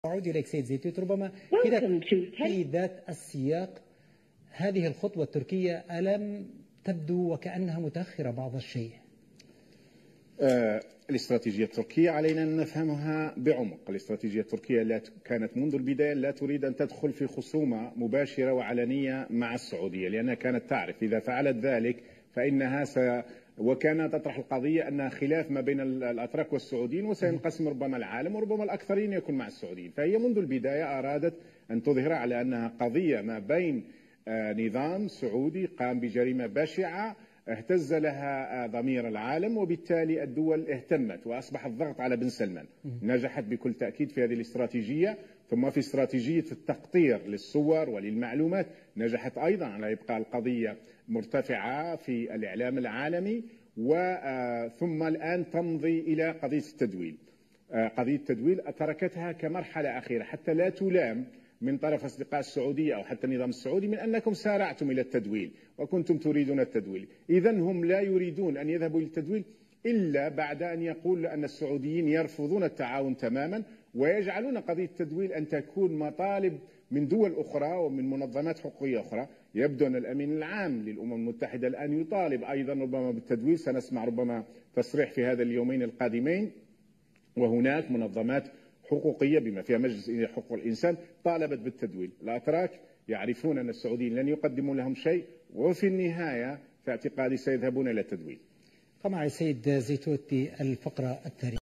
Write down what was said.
أعود إليك سيد زيتوت، ربما كده في ذات السياق هذه الخطوة التركية ألم تبدو وكأنها متأخرة بعض الشيء؟ الاستراتيجية التركية علينا أن نفهمها بعمق. الاستراتيجية التركية كانت منذ البداية لا تريد أن تدخل في خصومة مباشرة وعلنية مع السعودية، لأنها كانت تعرف إذا فعلت ذلك فإنها وكانت تطرح القضية أنها خلاف ما بين الأتراك والسعوديين وسينقسم ربما العالم وربما الأكثرين يكون مع السعوديين. فهي منذ البداية أرادت أن تظهر على أنها قضية ما بين نظام سعودي قام بجريمة بشعة اهتز لها ضمير العالم، وبالتالي الدول اهتمت وأصبح الضغط على بن سلمان. نجحت بكل تأكيد في هذه الاستراتيجية، ثم في استراتيجية التقطير للصور وللمعلومات نجحت أيضا على إبقاء القضية مرتفعة في الإعلام العالمي، ثم الآن تمضي إلى قضية التدويل. قضية التدويل تركتها كمرحلة أخيرة حتى لا تلام من طرف أصدقاء السعودية أو حتى النظام السعودي من أنكم سارعتم إلى التدويل وكنتم تريدون التدويل. إذن هم لا يريدون أن يذهبوا إلى التدويل إلا بعد أن يقول أن السعوديين يرفضون التعاون تماما، ويجعلون قضية التدويل أن تكون مطالب من دول أخرى ومن منظمات حقوقية أخرى. يبدو أن الأمين العام للأمم المتحدة الآن يطالب أيضا ربما بالتدويل، سنسمع ربما تصريح في هذا اليومين القادمين. وهناك منظمات حقوقية بما فيها مجلس حقوق الإنسان طالبت بالتدويل. الأتراك يعرفون أن السعوديين لن يقدموا لهم شيء، وفي النهاية في اعتقادي سيذهبون إلى التدويل. طبعا السيد زيتوت الفقرة التالية.